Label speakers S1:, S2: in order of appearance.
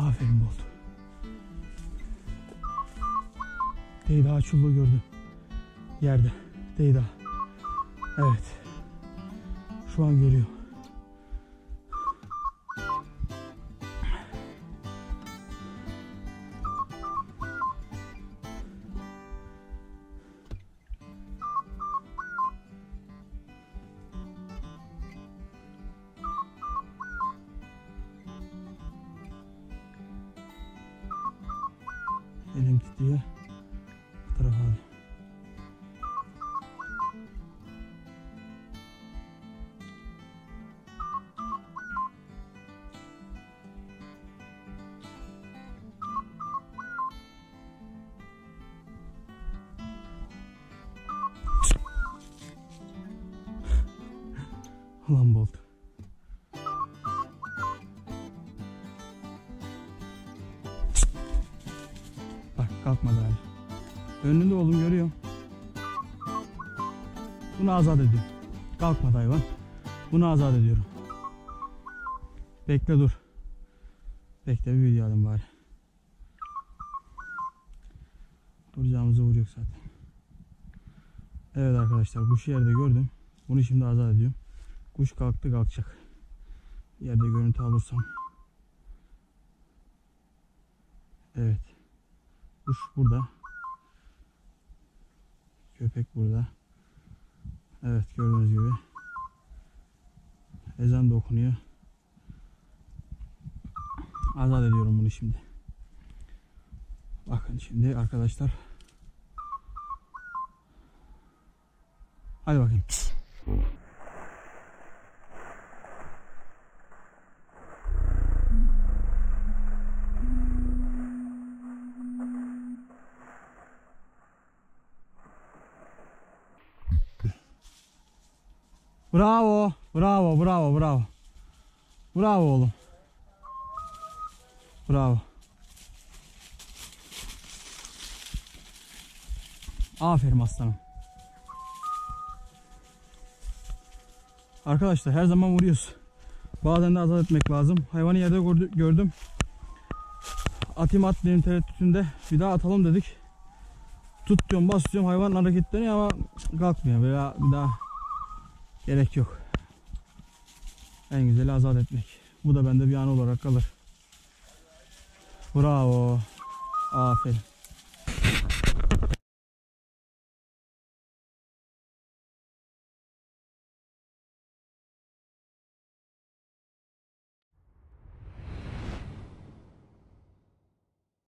S1: Aferin Bolt. Deyda çulluğu gördüm. Yerde. Deyda. Evet. Şu an görüyor. Elim titriyor. Bu tarafa hadi. Ulan Bolt. Bak kalkmadı hala. Önünde oğlum görüyorum. Bunu azat ediyorum. Kalkmadı hayvan. Bunu azat ediyorum. Bekle dur. Bekle bir video alayım bari. Duracağımıza vuruyor zaten. Evet arkadaşlar kuşu yerde gördüm. Bunu şimdi azat ediyorum. Kuş kalktı kalkacak. Yerde görüntü alırsam. Evet. Kuş burada. Köpek burada. Evet gördüğünüz gibi. Ezan da okunuyor. Azat ediyorum bunu şimdi. Bakın şimdi arkadaşlar. Hadi bakayım. Bravo, bravo, bravo, bravo. Bravo oğlum. Bravo. Aferin aslanım. Arkadaşlar her zaman vuruyoruz. Bazen de azat etmek lazım. Hayvanı yerde gördüm. Atayım atmayayım tereddütünde. Bir daha atalım dedik. Tut diyorum, bas diyorum. Hayvan hareketleniyor ama kalkmıyor. Böyle bir daha gerek yok. En güzeli azat etmek. Bu da bende bir an olarak kalır. Bravo. Aferin.